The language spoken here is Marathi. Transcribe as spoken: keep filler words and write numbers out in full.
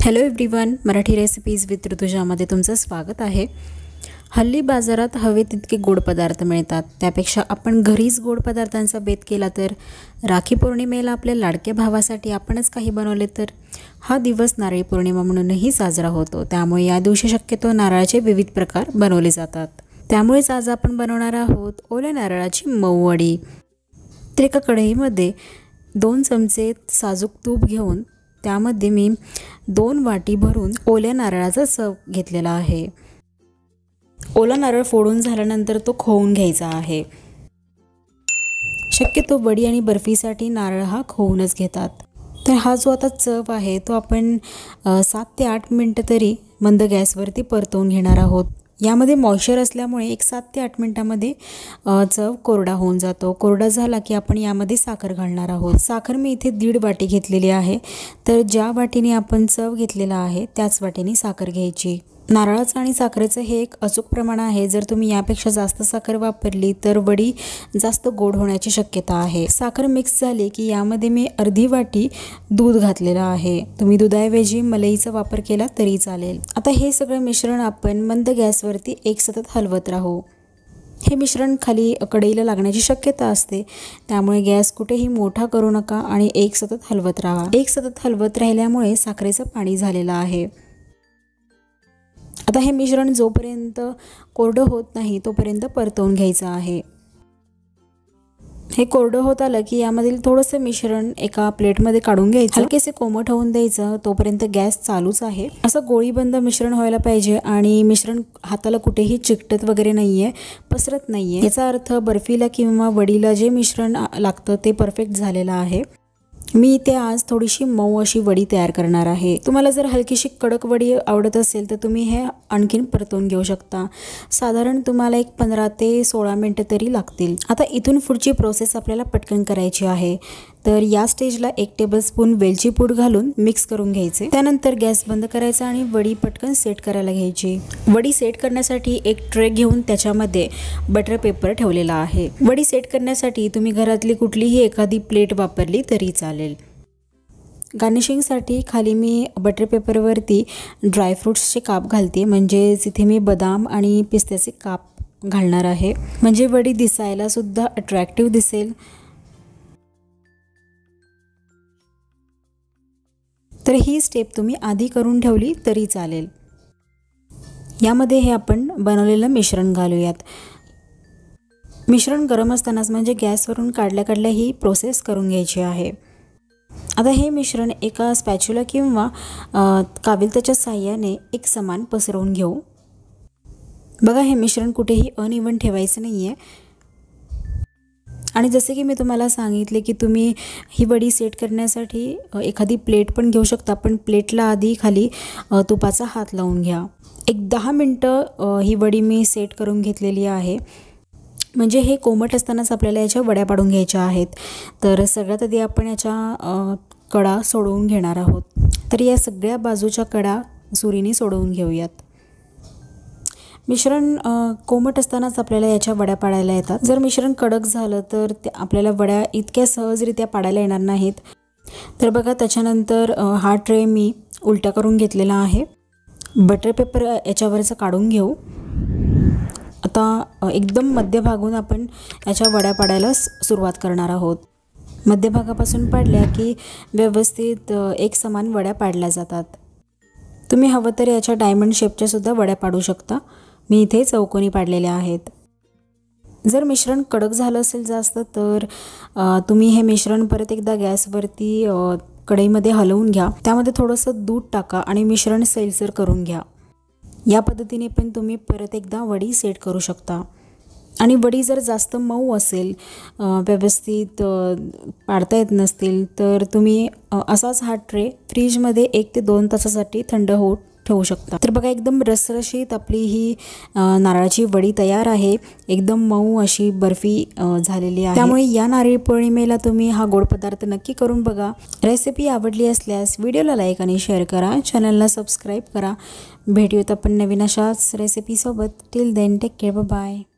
Hello everyone, Marathi recipes with ऋतुजामध्ये तुमचं स्वागत आहे। हल्ली बाजारात हवे तितके गोड पदार्थ मिळतात, त्यापेक्षा आपण घरीच गोड पदार्थांचा बेत केला तर राखी पौर्णिमेला आपल्या लाडक्या भावासाठी आपणच काही बनवले तर हा दिवस नारळी पौर्णिमा म्हणूनही साजरा होतो। त्यामुळे या दिवशी शक्यतो नारळाचे विविध प्रकार बनवले जातात। त्यामुळेच आज आपण बनवणार आहोत ओल्या नारळाची मऊ वडी। तर एका कढईमध्ये दोन चमचे साजूक तूप घेऊन त्यामध्ये मी दोन वाटी भरून ओल्या नारळाचा सव घेतलेला आहे। ओला नारळ फोडून झाल्यानंतर तो खोवून घ्यायचा आहे। शक्यतो वडी आणि बर्फीसाठी नारळ हा खोवूनच घेतात। तर हा जो आता चव आहे तो आपण सात ते आठ मिनिटं तरी मंद गॅसवरती परतवून घेणार आहोत। यामध्ये मॉइश्चर असल्यामुळे एक सात ते आठ मिनिटांमध्ये चव कोरडा होऊन जातो। कोरडा झाला की आपण यामध्ये साखर घालणार आहोत। साखर मी इथे दीड वाटी घेतलेली आहे। तर ज्या वाटीने आपण चव घेतलेला आहे त्याच वाटीने साखर घ्यायची। नारळाचं आणि साखरेचं हे एक अचूक प्रमाण आहे। जर तुम्ही यापेक्षा जास्त साखर वापरली तर वडी जास्त गोड होण्याची शक्यता आहे। साखर मिक्स झाली की यामध्ये मी अर्धी वाटी दूध घातलेलं आहे। तुम्ही दुधाऐवजी मलईचा वापर केला तरी चालेल। आता हे सगळं मिश्रण आपण मंद गॅसवरती एक सतत हलवत राहू। हे मिश्रण खाली कढईला लागण्याची शक्यता असते, त्यामुळे गॅस कुठेही मोठा करू नका आणि एक सतत हलवत राहा। एक सतत हलवत राहिल्यामुळे साखरेचं पाणी झालेलं आहे। आता हे मिश्रण जोपर्यंत कोरडं होत नाही तोपर्यंत परतवून घ्यायचं आहे। हे कोरडं होत आलं की यामधील थोडंसं मिश्रण एका प्लेटमध्ये काढून घ्यायचं। हलकेसे कोमट होऊन द्यायचं, तोपर्यंत गॅस चालूच आहे। असं गोळीबंद मिश्रण व्हायला पाहिजे आणि मिश्रण हाताला कुठेही चिकटत वगैरे नाहीये, पसरत नाहीये। याचा अर्थ बर्फीला किंवा वडीला जे मिश्रण लागतं ते परफेक्ट झालेलं आहे। मी इथे आज थोडीशी मऊ अशी वडी तयार करणार आहे। तुम्हाला जर हलकीशी कडक वडी आवडत असेल तर तुम्ही हे आणखीन परतवून घेऊ शकता। साधारण तुम्हाला एक पंधरा ते सोळा मिनिटं तरी लागतील। आता इथून पुढची प्रोसेस आपल्याला पटकन करायची आहे। तर या स्टेजला एक टेबलस्पून वेलची पूड घालून मिक्स करून घ्यायचे। त्यानंतर गॅस बंद करायचा आणि वडी पटकन सेट करायला घ्यायची। वडी सेट करण्यासाठी एक ट्रे घेऊन त्याच्यामध्ये बटर पेपर ठेवलेला आहे। वडी सेट करण्यासाठी तुम्ही घरातली कुठलीही एखादी प्लेट वापरली तरी चालेल। गार्निशिंगसाठी खाली मी बटर पेपरवरती ड्रायफ्रूट्सचे काप घालते, म्हणजे इथे मी बदाम आणि पिस्त्याचे काप घालणार आहे, म्हणजे वडी दिसायला सुद्धा अट्रॅक्टिव्ह दिसेल। तर ही स्टेप तुम्ही आधी करून ठेवली तरी चालेल। यामध्ये हे आपण बनवलेलं मिश्रण घालूयात। मिश्रण गरम असतानाच म्हणजे गॅसवरून काढल्या काढल्या ही प्रोसेस करून घ्यायची आहे। आता हे मिश्रण एका स्पॅच्युला किंवा काविलताच्या साहाय्याने एक समान पसरवून घेऊ। बघा, हे मिश्रण कुठेही अनइव्हन ठेवायचं नाहीये। आणि जसे की मी तुम्हाला सांगितले की तुम्ही ही वडी सेट करण्यासाठी एखादी प्लेट पण घेऊ शकता, पण प्लेटला आधी खाली तुपाचा हात लावून घ्या। एक दहा मिनटं ही वडी मी सेट करून घेतलेली आहे, म्हणजे हे कोमट असतानाच आपल्याला याच्या वड्या पाडून घ्यायच्या आहेत। तर सगळ्यात आधी आपण याच्या कडा सोडवून घेणार आहोत। तर या सगळ्या बाजूच्या कडा सुरीने सोडवून घेऊयात। मिश्रण कोमट असतानाच आपल्याला याच्या वड्या पाडायला येतात। जर मिश्रण कडक झालं तर आपल्याला वड्या इतक्या सहजरित्या पाडायला येणार नाहीत। तर बघा, त्याच्यानंतर हा ट्रे मी उलटा करून घेतलेला आहे। बटर पेपर याच्यावरचं काढून घेऊ। आता एकदम मध्यभागून आपण याच्या वड्या पाडायला सुरुवात करणार आहोत। मध्यभागापासून पाडल्या की व्यवस्थित एक समान वड्या पाडल्या जातात। तुम्ही हवं तर याच्या डायमंड शेपच्या सुद्धा वड्या पाडू शकता। मी इथे चौकोनी पाडलेल्या आहेत। जर मिश्रण कडक झालं असेल जास्त तर तुम्ही हे मिश्रण परत एकदा गॅसवरती कढईमध्ये हलवून घ्या। त्यामध्ये थोडंसं दूध टाका आणि मिश्रण सैलसर करून घ्या। या पद्धतीने पण तुम्ही परत एकदा वडी सेट करू शकता। आणि वडी जर जास्त मऊ असेल, व्यवस्थित पाडता येत नसतील तर तुम्ही असाच हा ट्रे फ्रीजमध्ये एक ते दोन तासासाठी थंड होऊ ठेवू शकता। तर बघा, एकदम रसरशीत आपली ही नारळाची वडी तयार आहे। एकदम मऊ अशी बर्फी झालेली आहे। त्यामुळे या नारळी पौर्णिमेला तुम्ही हा गोड पदार्थ नक्की करून बघा। रेसिपी आवडली असल्यास व्हिडिओला लाईक आणि शेअर करा, चॅनलला सबस्क्राईब करा। भेटूयात आपण नवीन अशाच रेसिपीसोबत। Till then take care, bye bye.